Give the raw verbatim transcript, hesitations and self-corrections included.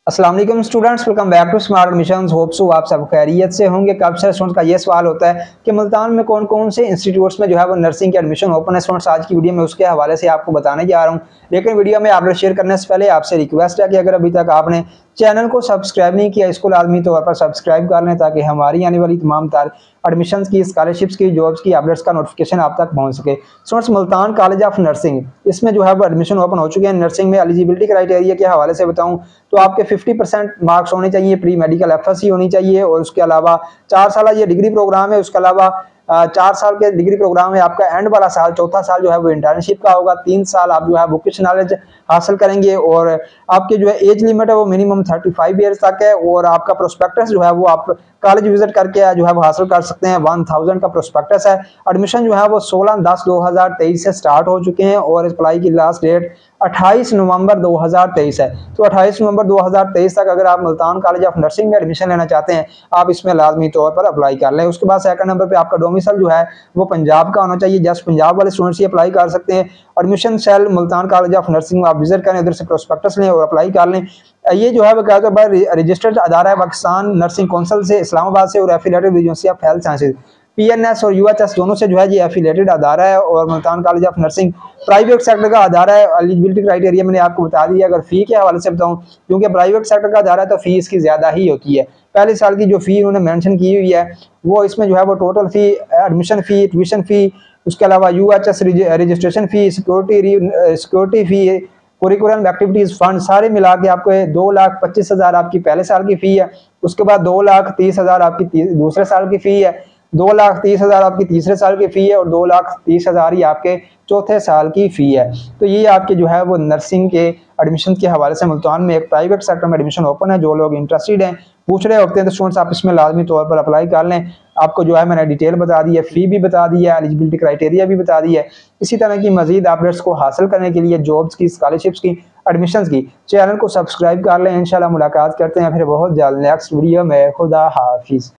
अस्सलाम वालेकुम students, welcome back to smart admissions. Hope so आप सब खैरियत से होंगे। काफी स्टूडेंट्स का ये सवाल होता है कि मुल्तान में कौन कौन से इंस्टीट्यूट्स में जो है वो नर्सिंग के एडमिशन ओपन है। स्टूडेंट्स आज की वीडियो में उसके हवाले से आपको बताने जा रहा हूँ, लेकिन वीडियो में आप शेयर करने से पहले आपसे रिक्वेस्ट है कि अगर अभी तक आपने चैनल को सब्सक्राइब नहीं किया, इसको लाजमी तौर पर सब्सक्राइब कर लें ताकि हमारी आने वाली तमाम तार एडमिशन की, स्कॉलरशिप्स की, जॉब्स की अपडेट्स का नोटिफिकेशन आप तक पहुंच सके। Students, Multan college of nursing, इसमें जो है वो एडमिशन ओपन हो चुके हैं। नर्सिंग में एलिजिबिलिटी क्राइटेरिया के हवाले से बताऊं तो आपके फिफ्टी परसेंट मार्क्स होने चाहिए, pre medical F S C होनी चाहिए, और उसके अलावा चार साल ये डिग्री प्रोग्राम है। उसके अलावा चार साल के डिग्री प्रोग्राम है। आपका एंड वाला साल, चौथा साल जो है वो इंटर्नशिप का होगा। तीन साल आप जो है वोकेशनल नॉलेज हासिल करेंगे, और आपके जो है एज लिमिट है वो मिनिमम थर्टी फाइव ईयर्स तक है। और आपका प्रोस्पेक्टस जो है वो आप कॉलेज विजिट करके जो है वो हासिल कर सकते हैं। वन थाउजेंड का प्रोस्पेक्टस है। एडमिशन जो है वो सोलह दस दो हजार तेईस से स्टार्ट हो चुके हैं, और अप्लाई की लास्ट डेट अट्ठाईस नवंबर दो हजार तेईस है। तो अट्ठाईस नवंबर दो हजार तेईस तक अगर आप मुल्तान कॉलेज ऑफ नर्सिंग में एडमिशन लेना चाहते हैं, आप इसमें लाजमी तौर पर अप्लाई कर लें। उसके बाद सेकंड नंबर पे आपका डोमिसाइल जो है वो पंजाब का होना चाहिए। जस्ट पंजाब वाले स्टूडेंट्स ही अप्लाई कर सकते हैं। Admission cell Multan college of nursing में आप विजिट करें, उधर से प्रोस्पेक्टस लें और अप्लाई कर लें। ये जो है वो क्या होता है, रजिस्टर्ड अदारा है पाकिस्तान नर्सिंग काउंसिल से, इस्लामाबाद से, और affiliated with university of health sciences P N S और यू एच एस दोनों से जो है ये एफिलिएटेड अदारा है। और Multan college of nursing private sector का अदारा है। एलिजिबिलिटी क्राइटेरिया मैंने आपको बता दिया। अगर फी के हवाले से बताऊं, क्योंकि प्राइवेट सेक्टर का अदारा है तो फी इसकी ज्यादा ही होती है। पहले साल की जो फी उन्होंने मेंशन की हुई है वो इसमें जो है वो total fee, admission fee, tuition fee, उसके अलावा U H S registration fee, security security fee, curriculum activities fund, सारे मिला के आपको दो लाख पच्चीस हजार आपकी पहले साल की फी है। उसके बाद दो लाख तीस हजार आपकी दूसरे साल की फी है, दो लाख तीस हजार आपकी तीसरे साल की फी है, और दो लाख तीस हजार ही आपके चौथे साल की फी है। तो ये आपके जो है वो नर्सिंग के एडमिशन के हवाले से मुल्तान में एक प्राइवेट सेक्टर में एडमिशन ओपन है। जो लोग इंटरेस्टेड हैं, पूछ रहे होते हैं, तो स्टूडेंट्स आप इसमें लाजमी तौर पर अप्लाई कर लें। आपको जो है मैंने डिटेल बता दी है, फी भी बता दी है, एलिजिबिलिटी क्राइटेरिया भी बता दी है। इसी तरह की मजीद अपडेट्स को हासिल करने के लिए, जॉब्स की, स्कॉलरशिप्स की, एडमिशन की, चैनल को सब्सक्राइब कर लें। इंशाल्लाह मुलाकात करते हैं फिर बहुत जल्द नेक्स्ट वीडियो में। खुदा हाफिज।